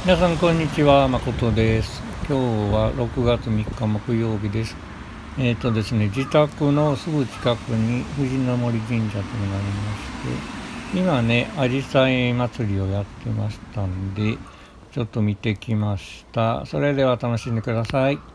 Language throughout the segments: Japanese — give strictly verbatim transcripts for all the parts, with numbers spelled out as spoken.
皆さんこんにちは、誠です。今日はろくがつみっか木曜日です。えっ、ー、とですね、自宅のすぐ近くに藤の森神社というのがありまして、今ね、あじさい祭りをやってましたんで、ちょっと見てきました。それでは楽しんでください。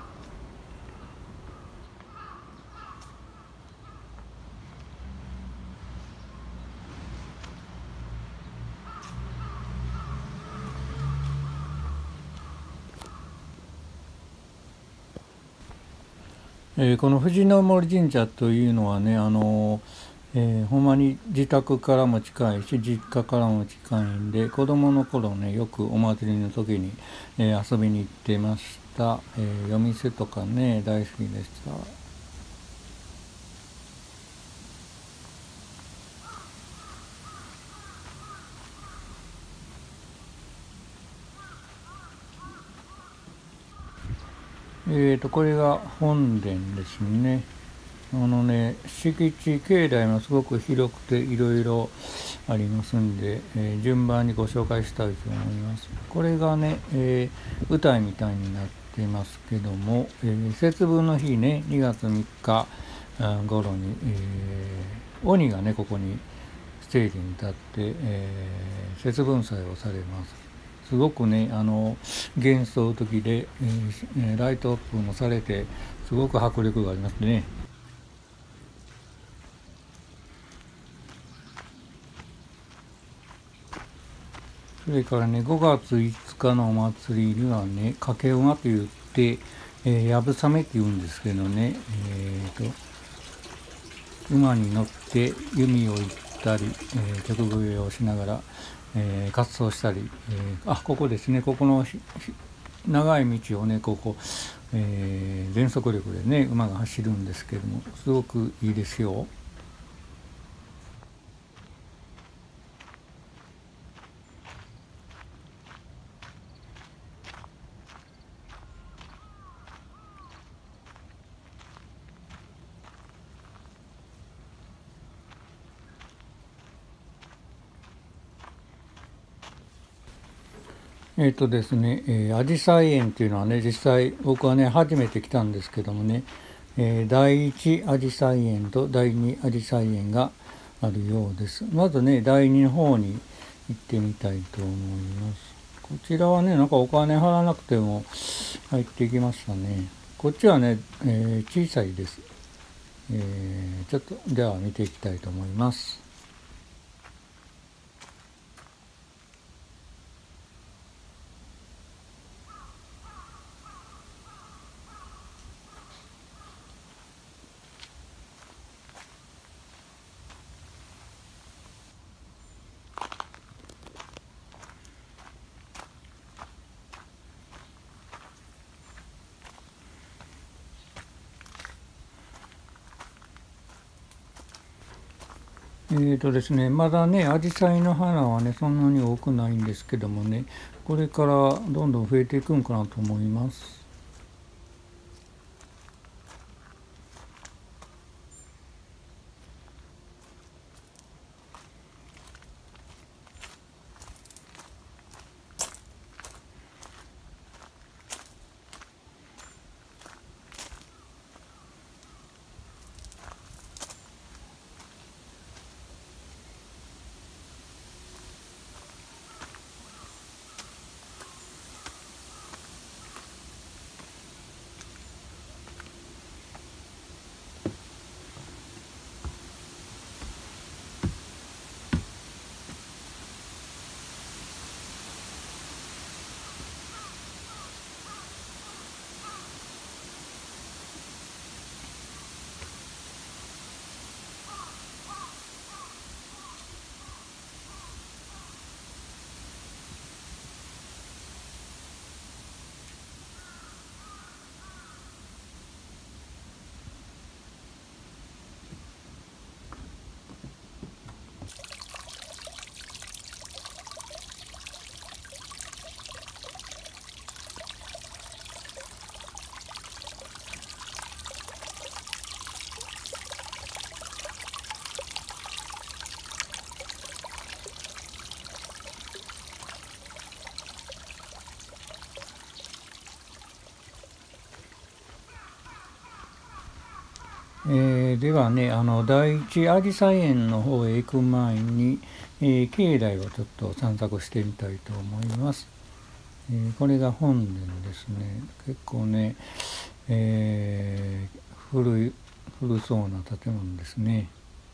えーこの藤の森神社というのはね、あのえーほんまに自宅からも近いし、実家からも近いんで、子供の頃ね、よくお祭りの時に、えー遊びに行ってました。えー夜店とかね、大好きでした。えーと、これが本殿ですね。あのね、敷地、境内もすごく広くていろいろありますんで、えー順番にご紹介したいと思います。これがね、えー舞台みたいになってますけども、えー節分の日ね、にがつみっかあ頃に、えー鬼がね、ここにステージに立って、えー節分祭をされます。すごくね、あの幻想的で、えーライトアップもされて、すごく迫力がありますね。それからね、ごがついつかのお祭りにはね、掛け馬といって、えー、やぶさめって言うんですけどね、えーと、馬に乗って弓を射ったり、えー曲笛をしながら、えー滑走したり、えーあ、ここですね、ここの長い道をね、ここ、えー全速力でね、馬が走るんですけども、すごくいいですよ。えっ、とですね、えー、アジサイ園っていうのはね、実際僕はね、初めて来たんですけどもね、えー、第一アジサイ園と第二アジサイ園があるようです。まずね、第二の方に行ってみたいと思います。こちらはね、なんかお金払わなくても入っていきましたね。こっちはね、えー小さいです。えーちょっと、では見ていきたいと思います。えーとですね、まだね、アジサイの花はね、そんなに多くないんですけどもね、これからどんどん増えていくんかなと思います。 えーではね、あの第一あじさい園の方へ行く前に、えー境内をちょっと散策してみたいと思います。えーこれが本殿ですね。結構ね、えー古い古そうな建物ですね。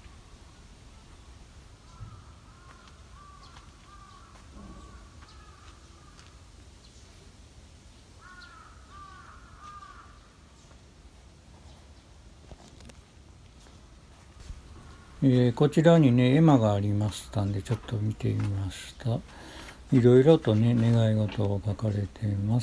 えーこちらにね、絵馬がありましたんで、ちょっと見てみました。いろいろとね、願い事を書かれています。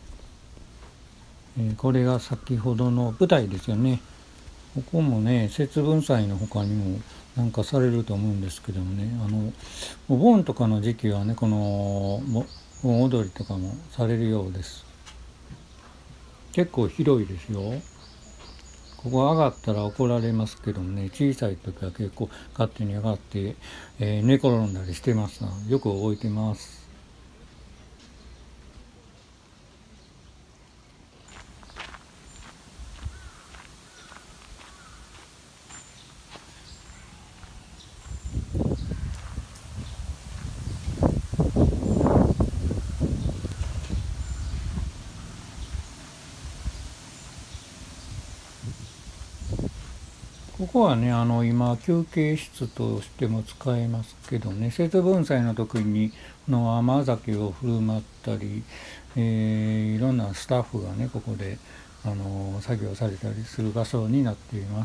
えーこれが先ほどの舞台ですよね。ここもね、節分祭の他にもなんかされると思うんですけどもね、あの、お盆とかの時期はね、この盆踊りとかもされるようです。結構広いですよ。ここ上がったら怒られますけどもね、小さい時は結構勝手に上がって、えー寝転んだりしてました。よく覚えてます。ここはね、あの今休憩室としても使えますけどね、節分祭の時にの甘酒を振る舞ったり、えーいろんなスタッフがね、ここであの作業されたりする場所になっています。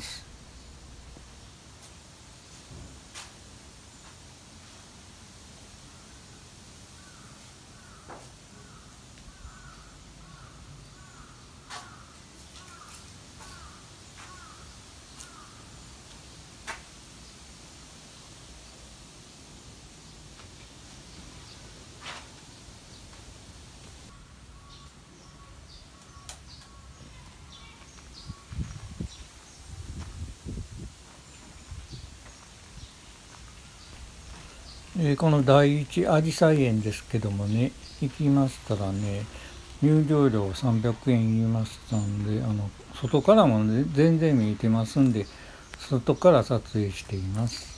えーこの第一あじさい園ですけどもね、行きましたらね、入場料さんびゃくえん言いましたんで、あの外からも、ね、全然見えてますんで、外から撮影しています。